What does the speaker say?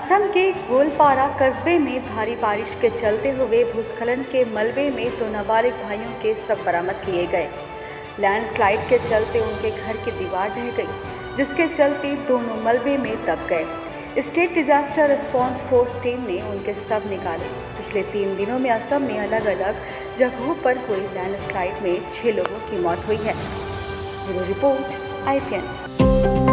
असम के गोलपारा कस्बे में भारी बारिश के चलते हुए भूस्खलन के मलबे में 2 नाबालिग भाइयों के शव बरामद किए गए। लैंडस्लाइड के चलते उनके घर की दीवार ढह गई, जिसके चलते दोनों मलबे में दब गए। State disaster response force team ने उनके शव निकाले। पिछले 3 दिनों में असम में अलग अलग जगहों पर हुई लैंडस्लाइड में 6 लोगों की मौत हुई है। Bureau report IPN।